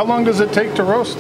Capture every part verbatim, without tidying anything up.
How long does it take to roast?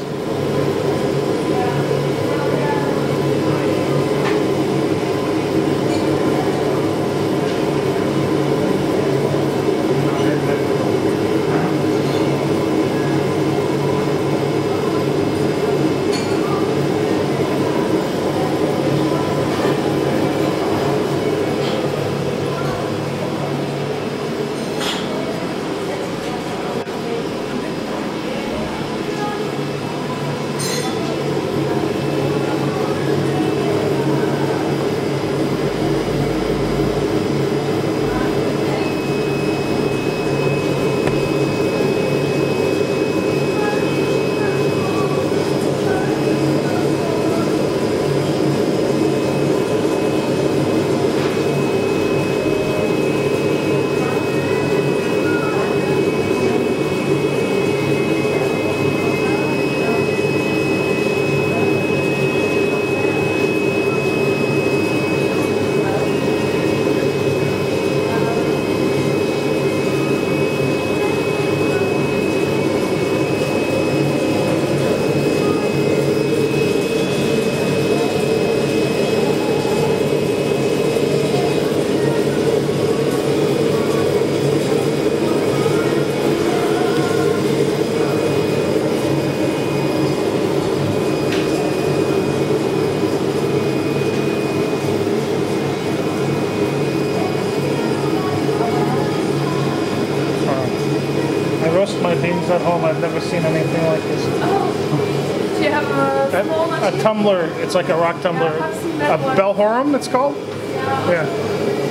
My beans at home. I've never seen anything like this. Oh. Do you have a a, small machine? a tumbler. It's like a rock tumbler. Yeah, I've seen that a one. Bellhorum, it's called? Yeah. Yeah.